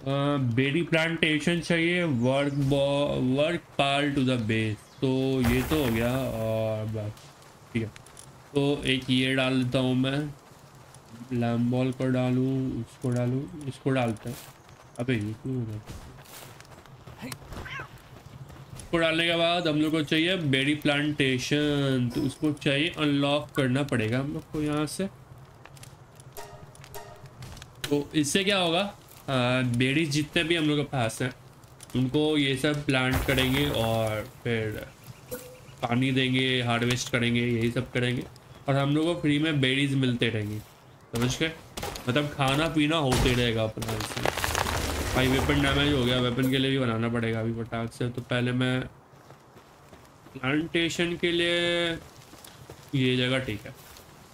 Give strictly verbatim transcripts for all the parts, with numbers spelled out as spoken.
Berry plantation चाहिए, work work pal to the base. तो ये तो हो गया और बस ठीक है। तो एक ये डाल देता हूँ मैं, लैम्बॉल को डालूँ, इसको डालूँ, इसको डालते हैं। अबे ये क्यों हो गया? इसको डालने के बाद हम लोग को चाहिए बेरी प्लांटेशन, तो उसको चाहिए अनलॉक करना पड़ेगा हम लोग को यहाँ से। तो इससे क्या होगा, बेरीज जितने भी हम लोग के पास हैं उनको ये सब प्लांट करेंगे और फिर पानी देंगे, हार्वेस्ट करेंगे, यही सब करेंगे और हम लोग को फ्री में बेरीज मिलते रहेंगी। समझ गए? मतलब खाना पीना होते रहेगा अपना इसमें। भाई वेपन डैमेज हो गया, वेपन के लिए भी बनाना पड़ेगा अभी फटाक से। तो पहले मैं प्लांटेशन के लिए ये जगह ठीक है,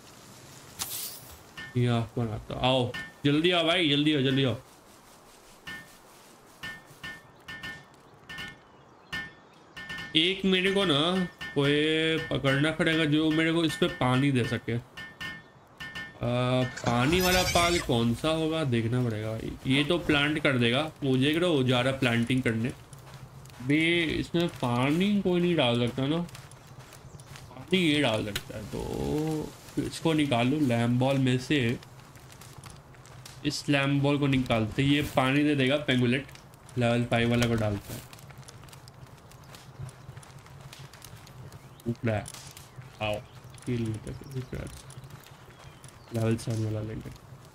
ये आपको बनाता। आओ जल्दी आओ भाई, जल्दी आओ जल्दी आओ। एक मेरे को ना कोई पकड़ना पड़ेगा जो मेरे को इस पे पानी दे सके। आ, पानी वाला पाल कौन सा होगा देखना पड़ेगा भाई। ये तो प्लांट कर देगा, मुझे करो वो जा रहा प्लांटिंग करने भी। इसमें पानी कोई नहीं डाल सकता ना, पानी ये डाल सकता है। तो इसको निकालू लैम्प बॉल में से, इस लैम्प बॉल को निकालते ये पानी दे देगा। पेंगुलेट लेवल फाइव वाला को डालता है, उपड़ा आओ लेवल सेवन वाला लेंगे।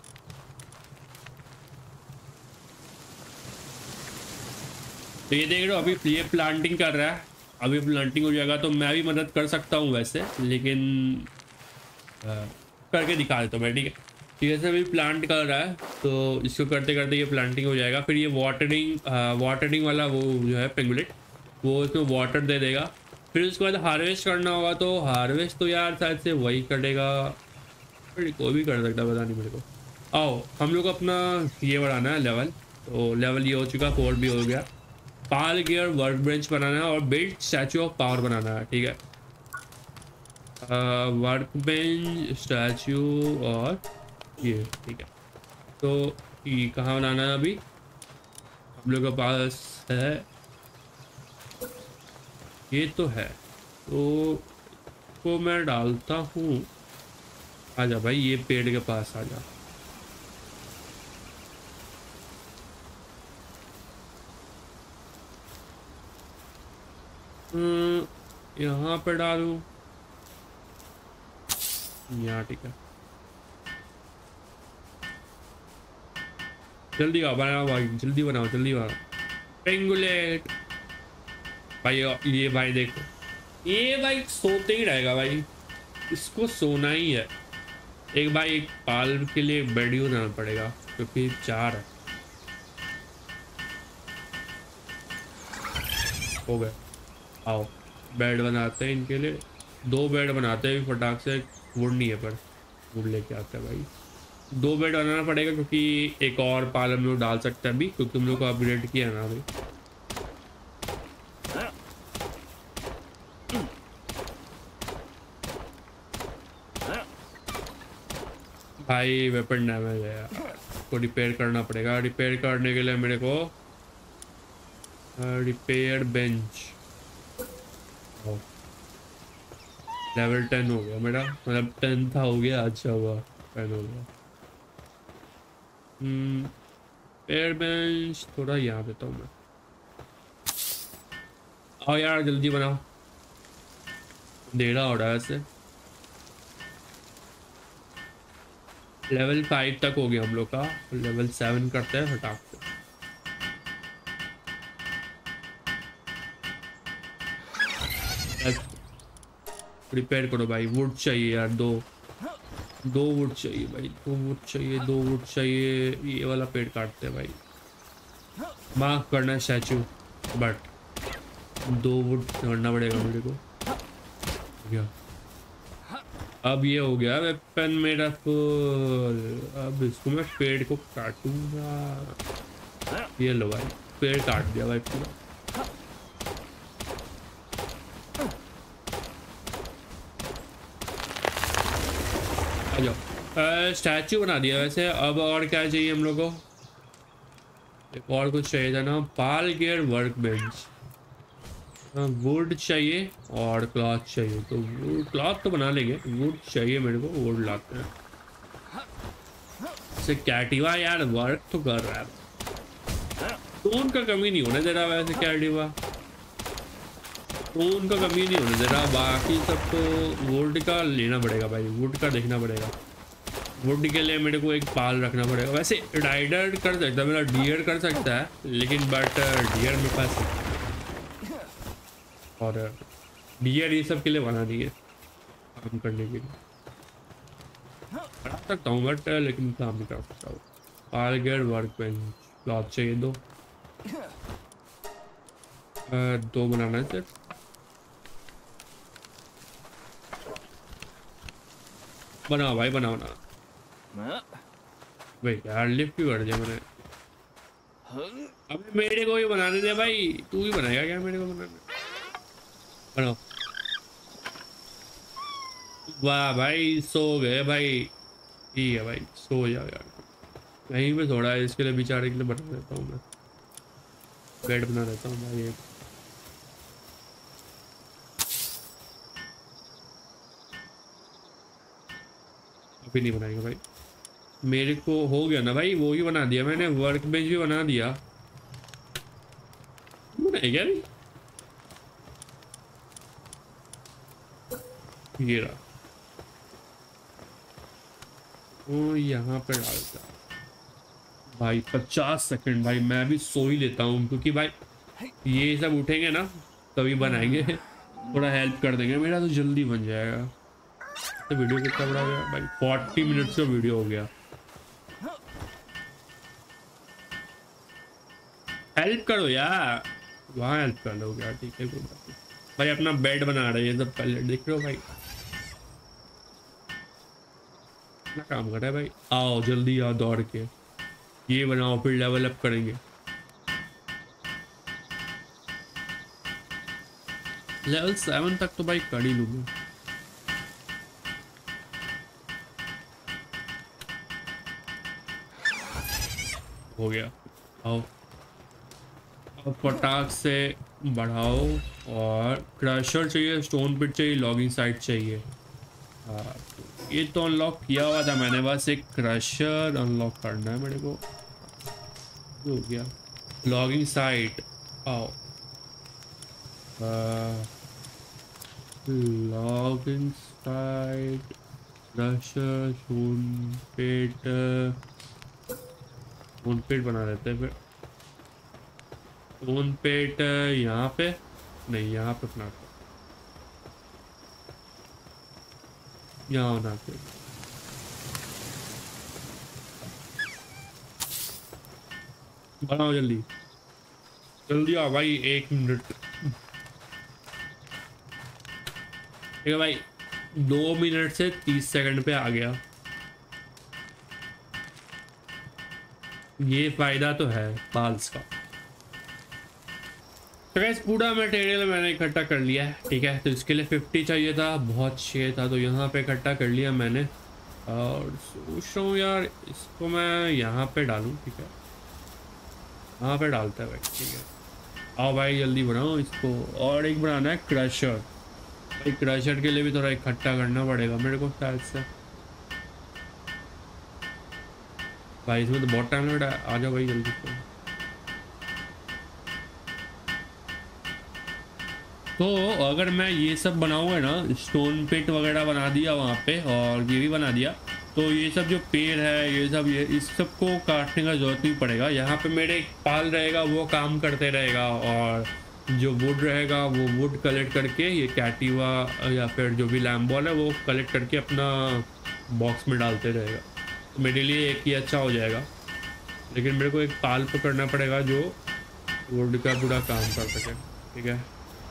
तो ये देख रहे हो अभी ये प्लांटिंग कर रहा है, अभी प्लांटिंग हो जाएगा तो मैं भी मदद कर सकता हूँ वैसे, लेकिन आ, करके दिखा देता हूँ मैं। ठीक है, ठीक है, अभी प्लांट कर रहा है तो इसको करते करते ये प्लांटिंग हो जाएगा। फिर ये वाटरिंग वाटरिंग वाला वो जो है पेंगुलेट वो इसमें वाटर दे देगा। फिर उसके बाद हार्वेस्ट करना होगा, तो हार्वेस्ट तो यार शायद से वही करेगा, फिर कोई भी कर सकता पता नहीं मेरे को। आओ हम लोग अपना ये बढ़ाना है लेवल। तो लेवल ये हो चुका, फोर भी हो गया। पाल गियर वर्क बेंच बनाना है और बिल्ड स्टैचू ऑफ पावर बनाना है। ठीक है, वर्क बेंच स्टैचू और ये ठीक है। तो ये कहाँ बनाना है अभी हम लोग के पास है, ये तो है। तो को मैं डालता हूँ, आजा भाई ये पेड़ के पास आजा। यहाँ पे डालूं, यहाँ ठीक है। जल्दी आओ बनाओ भाई, जल्दी बनाओ जल्दी बनाओ। पेंगुलेट भाई, ये भाई देखो ये भाई सोते ही रहेगा भाई, इसको सोना ही है। एक भाई एक पाल के लिए बेड ही बनाना पड़ेगा क्योंकि चार है। हो गए, आओ बेड बनाते हैं इनके लिए। दो बेड बनाते हैं फटाक से, वुड नहीं है पर वुड लेके आते हैं भाई। दो बेड बनाना पड़ेगा क्योंकि एक और पाल हम लोग डाल सकते हैं अभी, क्योंकि हम लोग को अपग्रेड किया ना अभी। भाई वेपन डैमेज है यार, इसको रिपेयर करना पड़ेगा। रिपेयर करने के लिए मेरे को रिपेयर बेंच लेवल टेन हो गया मेरा, मतलब टेन था हो गया, अच्छा हुआ टेन हो गया। हम्म रिपेयर बेंच थोड़ा यहाँ देता हूँ मैं। आओ यार जल्दी बनाओ, देना हो रहा है ऐसे। लेवल फाइव तक हो गया हम लोग का, लेवल सेवन करते हैं फटाक से। रिपेयर करो भाई, वुड चाहिए यार, दो दो वुड चाहिए भाई, दो वुड चाहिए, दो वुड चाहिए। ये वाला पेड़ काटते हैं भाई, माफ करना स्टैचू, बट दो वुड करना पड़ेगा मेरे को। क्या अब ये हो गया वेपन मेरा फुल। अब इसको मैं पेड़ को काटूंगा। ये लो भाई, पेड़ काट दिया भाई पूरा। आ जाओ, स्टैचू बना दिया वैसे। अब और क्या चाहिए हम लोग को? एक और कुछ चाहिए था ना, pal gear work bench, wood चाहिए और क्लॉथ चाहिए। तो वुड क्लॉथ तो बना लेंगे, वुड चाहिए मेरे को, वुड लाते हैं। से कैटिवा यार वर्क तो कर रहा है, टोन का कमी नहीं होने दे रहा वैसे कैटिवा, टोन का कमी नहीं होने दे रहा। बाकी सब तो वुड का लेना पड़ेगा भाई, वुड का देखना पड़ेगा। वुड के लिए मेरे को एक पाल रखना पड़ेगा। वैसे राइडर कर सकता है मेरा, डियर कर सकता है, लेकिन बट डियर मेरे पास और डियर ये सब के लिए बना दिए काम करने के लिए बना सकता हूँ, बट लेकिन काम नहीं कर सकता हूँ। Pal gear work bench cloth चाहिए दो, आ, दो बनाना है सिर्फ। बनाओ भाई बनाओ ना भाई यार, लिफ्ट भी कर दिया मैंने। अबे मेरे को ही बनाने दे भाई, तू ही बनाएगा क्या मेरे को बनाने? बनाओ। वाह भाई सो गए भाई, ठीक है भाई सो जाओ यार। यहीं पे थोड़ा है इसके लिए, बेचारे के लिए बना देता हूँ मैं, बेड बना देता हूँ भाई एक। अभी नहीं बनाएगा भाई, मेरे को हो गया ना भाई, वो ही बना दिया मैंने, वर्क बेंच भी बना दिया। बनाया क्या नहीं? ये रहा, ओ यहाँ पे डालता भाई। पचास सेकंड भाई, मैं भी सो ही लेता हूँ, क्योंकि भाई ये सब उठेंगे ना तभी बनाएंगे, थोड़ा हेल्प कर देंगे, मेरा तो जल्दी बन जाएगा। तो वीडियो कितना बड़ा हो गया भाई, फोर्टी मिनट्स का वीडियो हो गया। हेल्प करो यार, वहाँ हेल्प कर लो क्या, ठीक है कोई बात नहीं भाई। अपना बेड बना रहे हैं सब, पहले देख रहे हो भाई, अपना काम कर रहा है भाई। आओ जल्दी आओ दौड़ के, ये बनाओ फिर लेवल अप करेंगे। लेवल सेवन तक तो भाई कर ही लूंगा। हो गया, आओ अब फटाक से बढ़ाओ। और क्रशर चाहिए, स्टोन पिट चाहिए, लॉगिंग साइट चाहिए। हाँ ये तो अनलॉक किया हुआ था मैंने, बस एक क्रशर अनलॉक करना है मेरे को। हो गया लॉगिंग साइट, आओ logging site, crusher, stone pit, stone pit बना लेते हैं फिर। स्टोन पिट यहाँ पे नहीं, यहाँ पे अपना यहाँ बनाते बनाओ, जल्दी जल्दी आओ भाई, एक मिनट। ठीक है भाई, दो मिनट से तीस सेकंड पे आ गया, ये फायदा तो है पाल्स का। तो गाइस पूरा मटेरियल मैंने इकट्ठा कर लिया है, ठीक है। तो इसके लिए फिफ्टी चाहिए था, बहुत चाहिए था, तो यहाँ पे इकट्ठा कर लिया मैंने। और सोच रहा हूँ यार इसको मैं यहाँ पे डालूँ, ठीक है यहाँ पे डालता है भाई, ठीक है। आओ भाई जल्दी बनाओ इसको। और एक बनाना है क्रशर, भाई क्रशर के लिए भी थोड़ा इकट्ठा करना पड़ेगा मेरे को शायद से भाई, इसमें तो बहुत टाइम लग रहा है। आ जाओ भाई जल्दी से। तो अगर मैं ये सब बनाऊंगा ना, स्टोन पिट वगैरह बना दिया वहाँ पे, और ये भी बना दिया, तो ये सब जो पेड़ है ये सब, ये इस सब को काटने का जरूरत नहीं पड़ेगा। यहाँ पे मेरे एक पाल रहेगा, वो काम करते रहेगा, और जो वुड रहेगा वो वुड कलेक्ट करके ये कैटिवा या फिर जो भी लैम्बॉल है वो कलेक्ट करके अपना बॉक्स में डालते रहेगा। तो मेरे लिए एक ही अच्छा हो जाएगा, लेकिन मेरे को एक पाल पकड़ना पड़ेगा जो वुड का पूरा काम कर सके, ठीक है।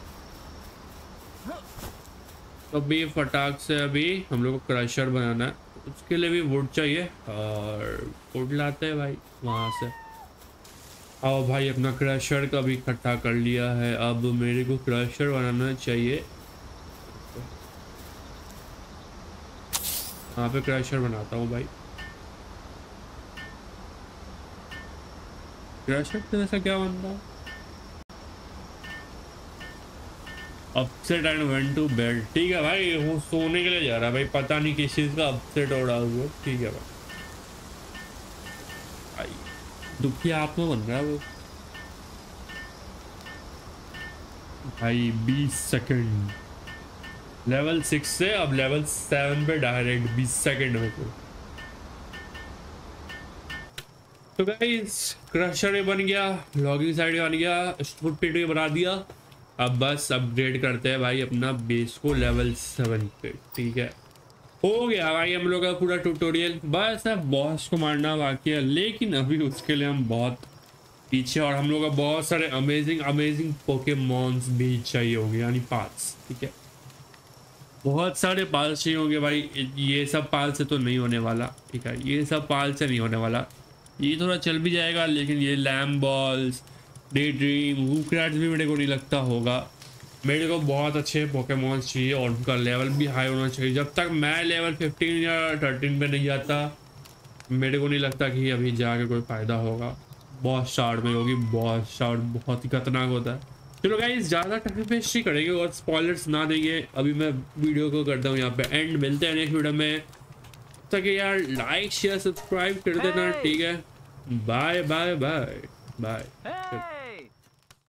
तो अभी फटाक से अभी हम लोग को क्रशर बनाना है, उसके लिए भी वुड चाहिए, और वुड लाते हैं भाई वहाँ से। आओ भाई अपना क्रशर का भी इकट्ठा कर लिया है, अब मेरे को क्रशर बनाना चाहिए। यहाँ पे क्रशर बनाता हूँ भाई। क्रशर तेरे से क्या बनता है? Upset and went to bed. ठीक है भाई, वो सोने के लिए जा रहा है भाई, पता नहीं किस चीज का अपसेट हो रहा है। ठीक है भाई, भाई दुखी आप में बन रहा है वो भाई। बीस सेकंड लेवल सिक्स से अब लेवल सेवन पे डायरेक्ट बीस सेकंड में। तो तो गाइस क्रशर बन गया, लॉगिंग साइड बन गया, स्टूट पिट भी बना दिया। अब बस अपग्रेड करते हैं भाई अपना बेस को लेवल सेवन पे। ठीक है, हो गया भाई हम लोग का पूरा ट्यूटोरियल। बस अब बॉस को मारना बाकी है, लेकिन अभी उसके लिए हम बहुत पीछे, और हम लोग का बहुत सारे अमेजिंग अमेजिंग पोकेमॉन्स भी चाहिए होंगे, यानी पार्ट्स। ठीक है, बहुत सारे पाल चाहिए होंगे भाई। ये सब पाल से तो नहीं होने वाला। ठीक है, ये सब पाल से नहीं होने वाला। ये थोड़ा चल भी जाएगा, लेकिन ये लैम बॉल्स, डे ड्रीम, वूक्रैट्स भी मेरे को नहीं लगता होगा। मेरे को बहुत अच्छे पोकेमॉन्स चाहिए और उनका लेवल भी हाई होना चाहिए। जब तक मैं लेवल फिफ्टीन या थर्टीन पे नहीं जाता, मेरे को नहीं लगता कि अभी जाके कोई फ़ायदा होगा। बॉस शार्ड में होगी, बॉस शार्ड बहुत ही खतरनाक होता है। चलो गाइस, ज़्यादा टाइम वेस्ट नहीं करेंगे और स्पॉयलर्स ना देंगे। अभी मैं वीडियो को करता हूँ यहाँ पे एंड। मिलते हैं नेक्स्ट वीडियो में, तक यार लाइक शेयर सब्सक्राइब कर देना। ठीक है, बाय बाय बाय बाय।